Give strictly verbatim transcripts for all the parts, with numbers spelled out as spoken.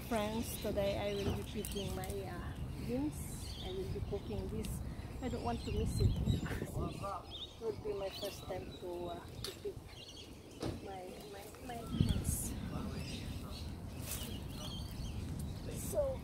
friends, today I will be picking my uh, beans. I will be cooking this. I don't want to miss it. It would be my first time to, uh, to pick my, my, my beans. So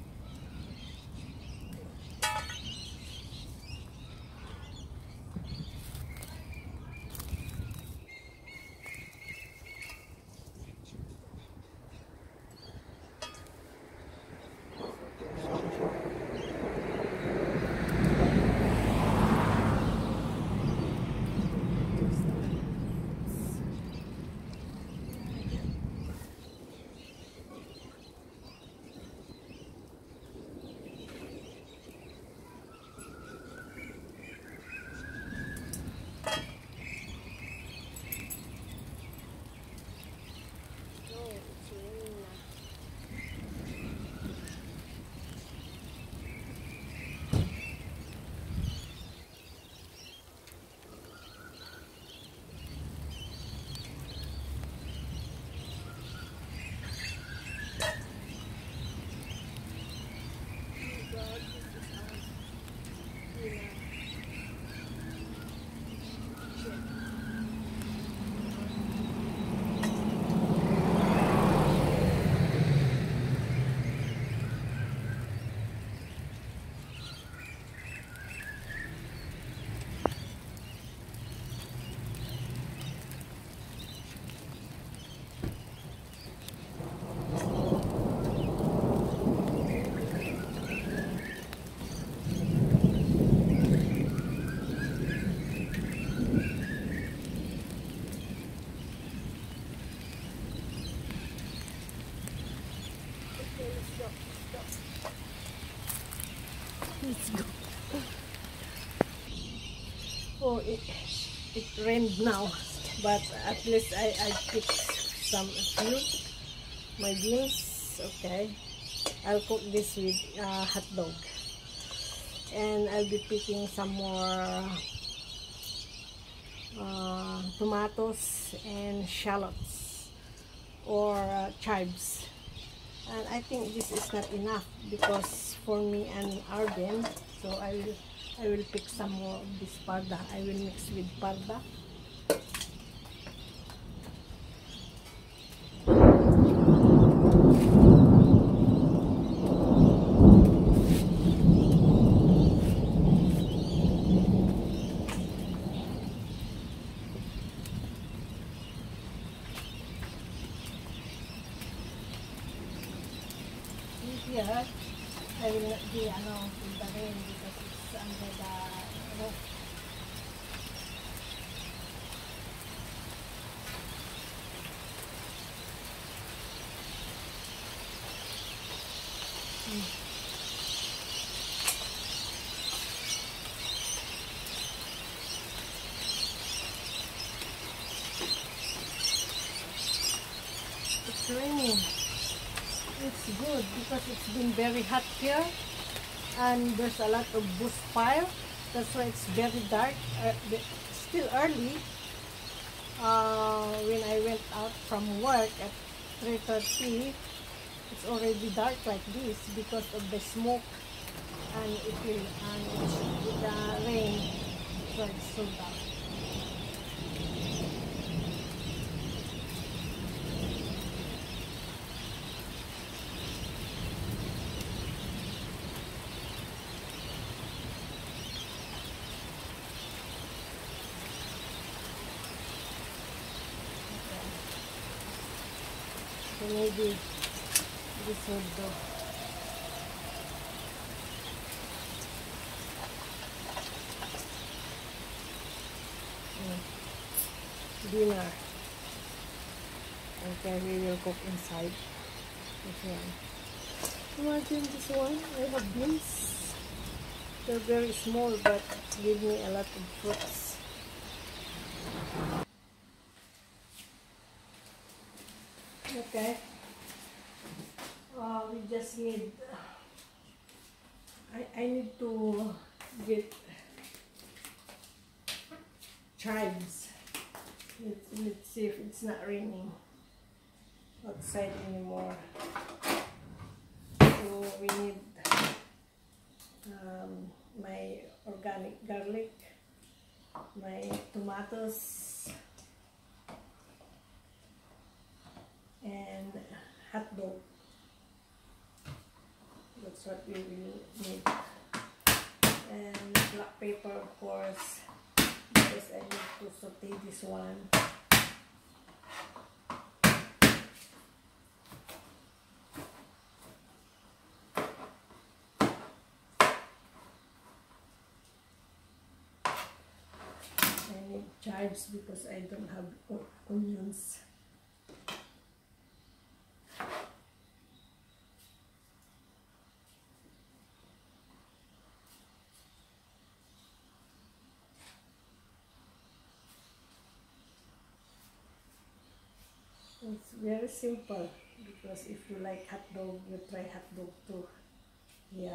let's go. Oh, it, it rained now, but at least I, I picked some few my beans. Okay, I'll cook this with uh, hot dog, and I'll be picking some more uh, tomatoes and shallots or uh, chives. And I think this is not enough because for me and Arden, so I will I will pick some more of this parda. I will mix with parda. Here, I will not be ano, in the rain because it's under the roof. Hmm. It's raining. It's good because it's been very hot here and there's a lot of bush fire. That's why it's very dark. Uh, still early. Uh, when I went out from work at three thirty, it's already dark like this because of the smoke and it will and it's, with the rain. So it's so dark. So maybe this will do. Dinner. Okay, we will cook inside. Okay. Imagine this one. I have beans. They're very small, but give me a lot of fruits. Okay. Uh, we just need. I I need to get chives. Let's, let's see if it's not raining outside anymore. So we need um, my organic garlic, my tomatoes, and hot dog. That's what we will need. And black pepper, of course, because I need to saute this one. I need chives because I don't have onions. It's very simple because if you like hot dog, you try hot dog too. Yeah.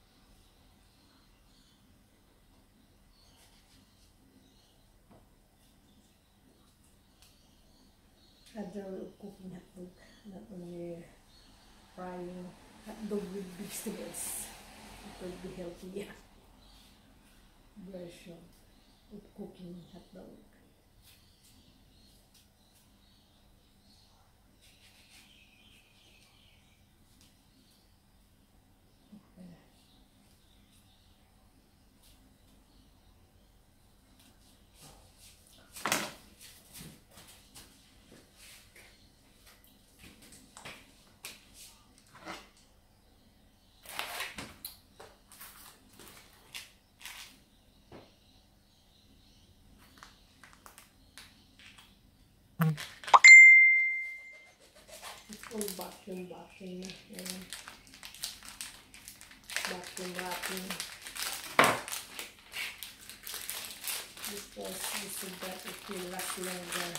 Other way of cooking hot dog, not only frying hot dog with vegetables. It will be healthier version of cooking hot dog. It's all vacuum vacuum and vacuum wrapping because we said that it will last longer.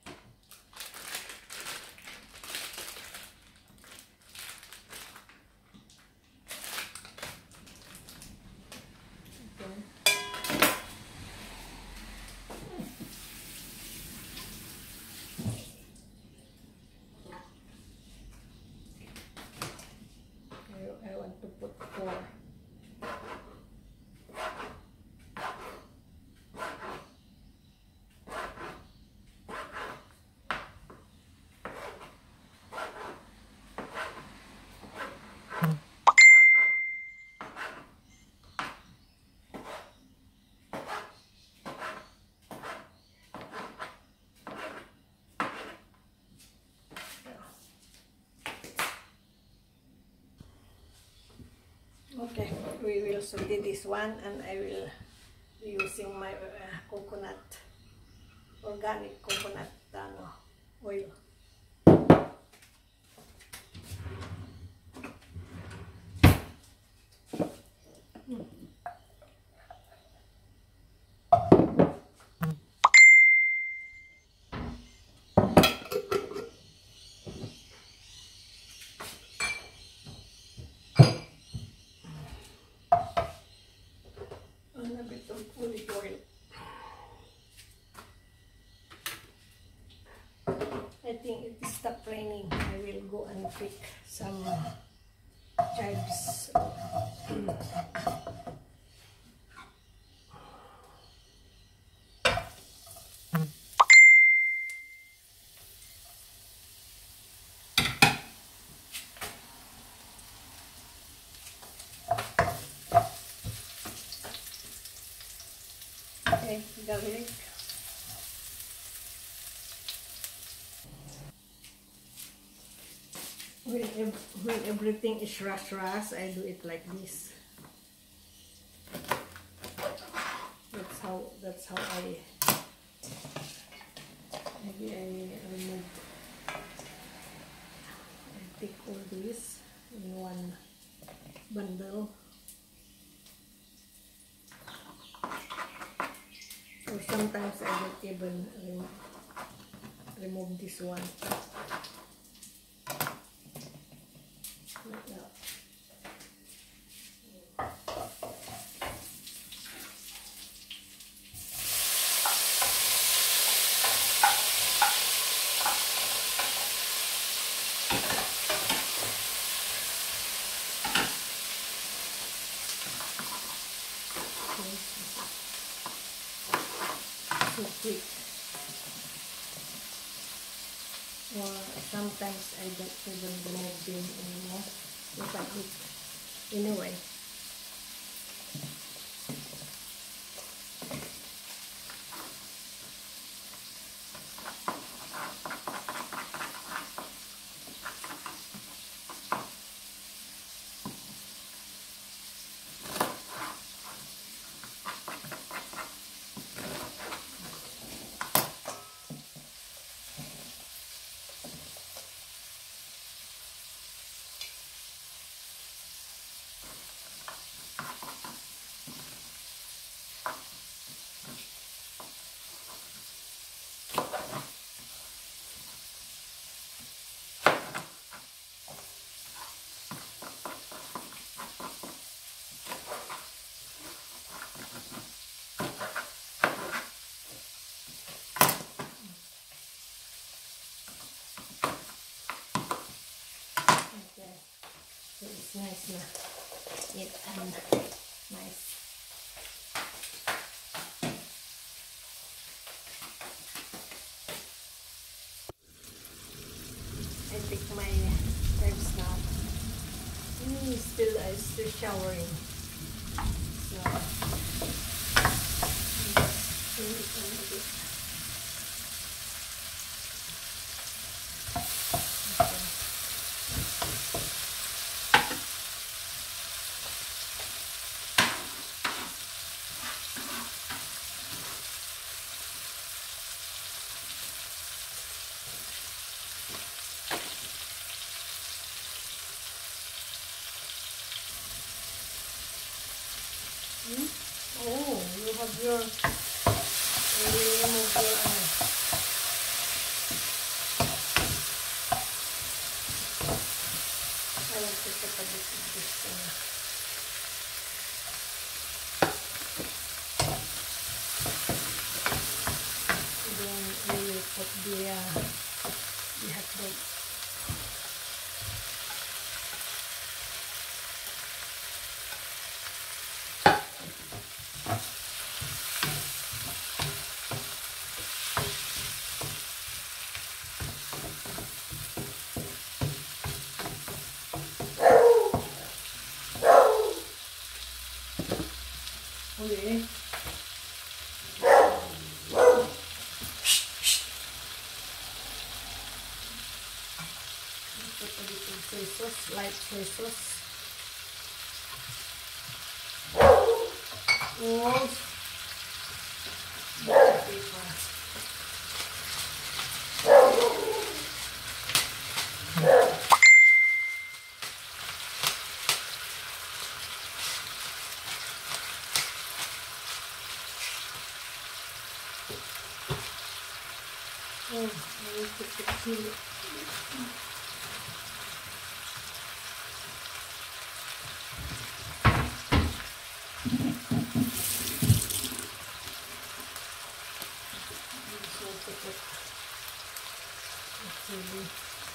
I want to put four. Okay, we will saute this one and I will be using my uh, coconut, organic coconut ano, oil. Hmm. And a bit of olive oil. I think it stopped raining. I will go and pick some chives. Okay, garlic. When, ev when everything is rush-rush, I do it like this. That's how. That's how I. Maybe I remove. I take all this in one bundle. Or sometimes I don't even rem remove this one. Like that. quick. Or sometimes I don't even remove them anymore if I eat anyway. So it's nice na. It and nice. I take my herbs now. Mm, still, I'm still showering. So, just do it a little bit. Hmm? Oh, you have your, you remove your eye. I want to take a bit of this thing. Then we will put the, uh, the hot dog. Okay. Put a little soy sauce, light soy sauce. Oh, paper. Oh, I need to put chili. Chili.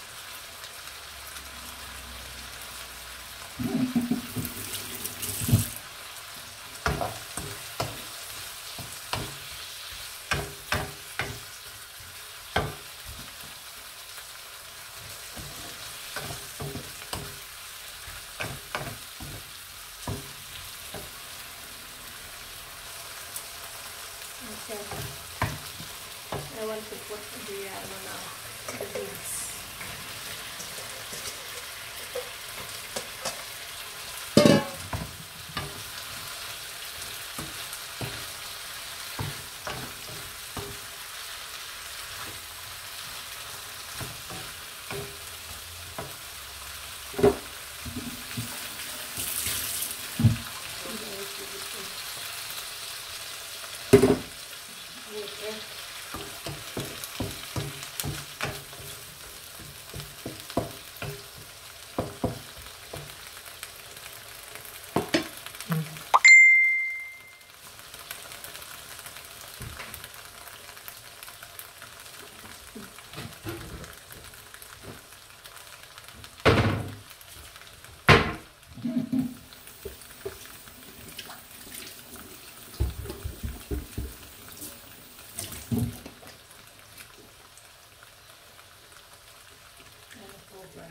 Okay. I want to put the ano now, the beans. paper.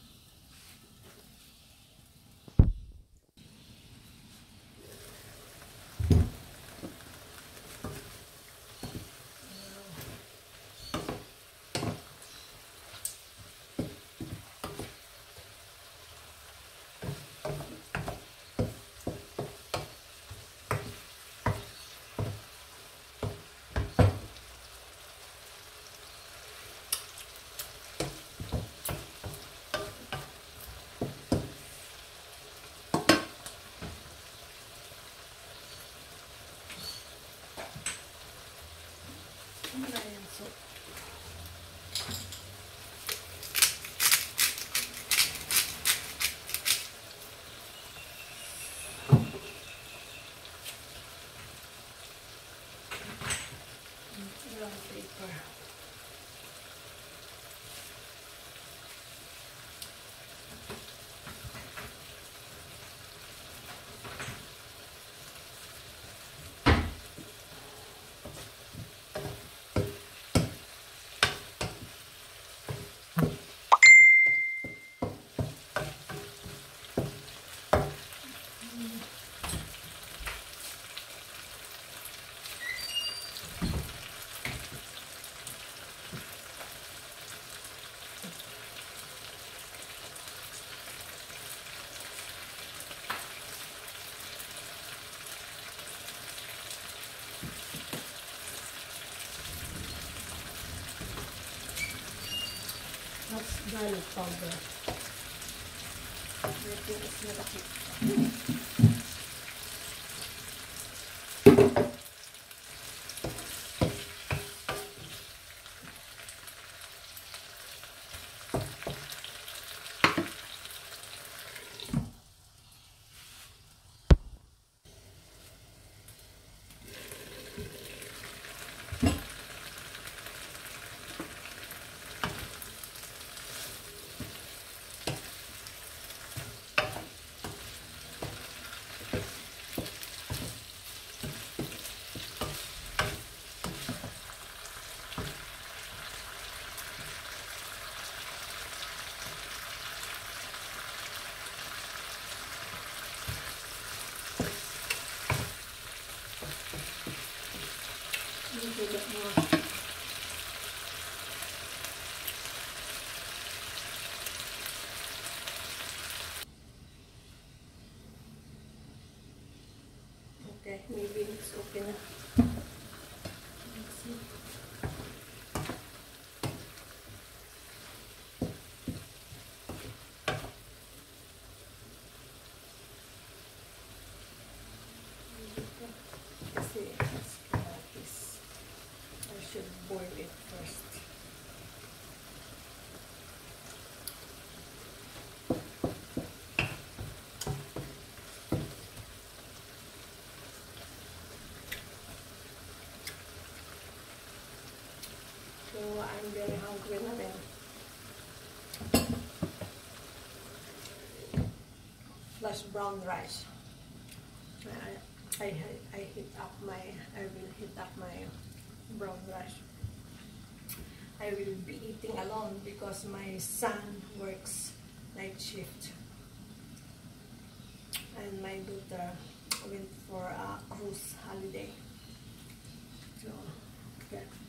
Ayan, so brown paper. That's garlic powder. Ito is malaki. Sugat mo. Okay, maybe it's okay na. Let's see. Kasi it's kalatis. I should boil it first. So I'm very hungry na rin. Plus brown rice. I, I, I heat up my, I will heat up my brown rice. I will be eating alone because my son works night shift. And my daughter went for a cruise holiday. So, yeah.